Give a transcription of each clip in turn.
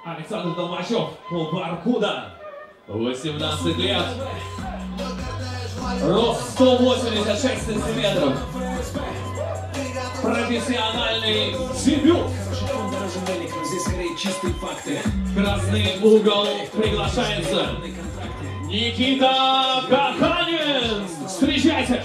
Александр Толмачев, Баркуда, 18 лет, рост 186 сантиметров, профессиональный дебют. Красный угол приглашается Никита Каханин. Встречайте!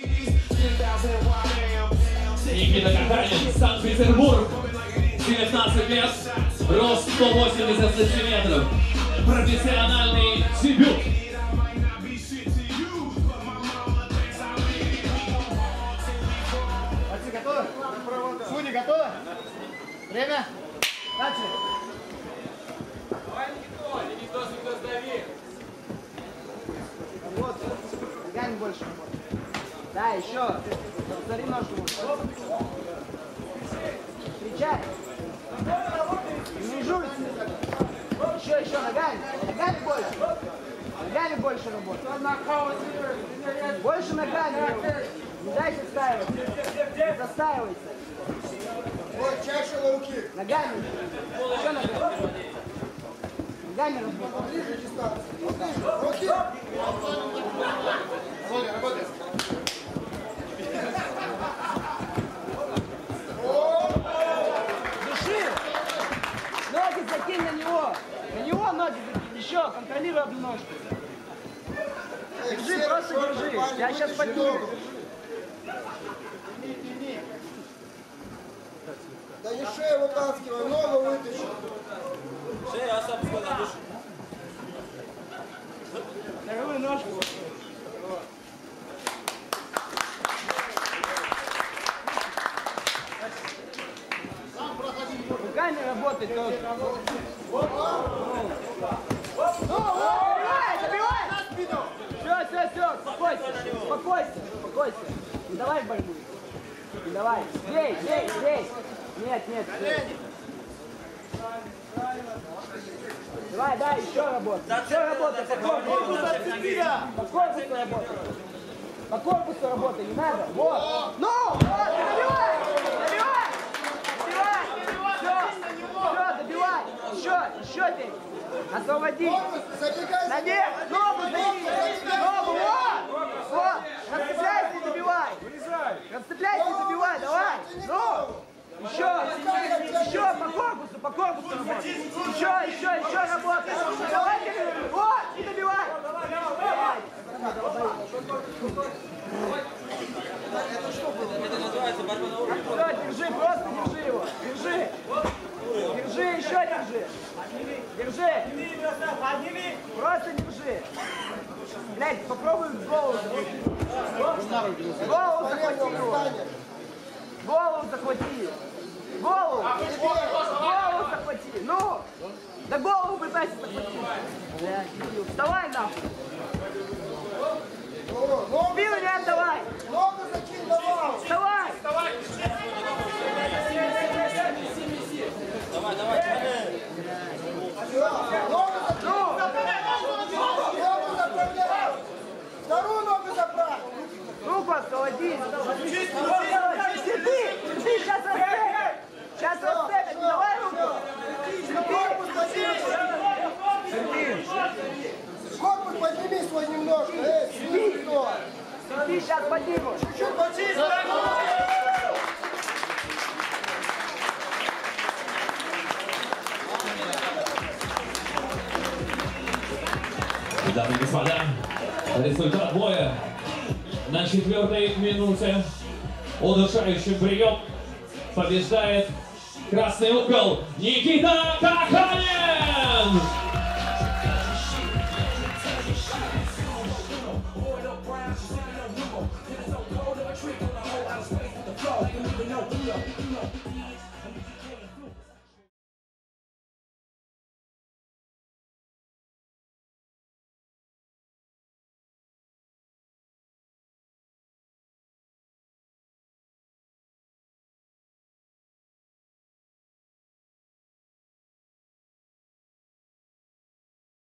Никита Каханин, Санкт-Петербург, 19 лет, рост 180 сантиметров, профессиональный дебют. Готовы? Судьи готовы? Время? Начали. Давай, Никита, сюда сдави. Вот, ногами больше. Да, еще. Повтори ножку. Встречай. Не жуйся. Еще ногами. Ногами больше. Ногами больше работать. Больше ногами. Не дайте встаиваться. Не застаивайся. Вот, чаще руки. Ногами. Еще ногами. Ногами работать. Поближе дистанцию. Поближе. Руки. Володя, работай. Дыши. Ноги закинь на него. На него ноги закинь. Еще. Контролируй одну ножку. Держи, просто держи. Я сейчас подниму. Да не шею вытаскивай, ногу вытащи. Шея особо дыши. Вторую ножку. Руками работать тоже. Забивай! Все, спокойся. Не давай в борьбу. Не давай. Здесь. Нет. Давай, еще работай. По корпусу работай, не надо. Вот. Ну, добивай. Все, добивай. Еще здесь. Освободи. Наверх, ногу забей. Ногу, вот. Расцепляйся и добивай. Давай. Ну. Еще по корпусу работай. Еще работай. Давай, вот, и добивай. Это называется борьба на уровне. Все, просто держи его. Держи, еще держи. Просто держи. Глядь, попробуй в голову захвати. Голову захвати его. Голову захвати. Голову захвати. Ну, да голову пытайся захватить. Вставай нахуй. Бил не отдавай. Ногу закинь, давай. Вставай. Давай. Ногу заправляй. Вторую ногу заправь. Руку освободи. Сиди, сейчас расцепит. Не давай руку. Корпус подними свой немножко. Сиди. Сиди, сейчас подниму. Чуть-чуть почище. Дамы и господа, результат боя на 4-й минуте. Удушающий прием побеждает красный угол Никита Каханин! Trick on the whole, I was waiting on the floor. Like you even know,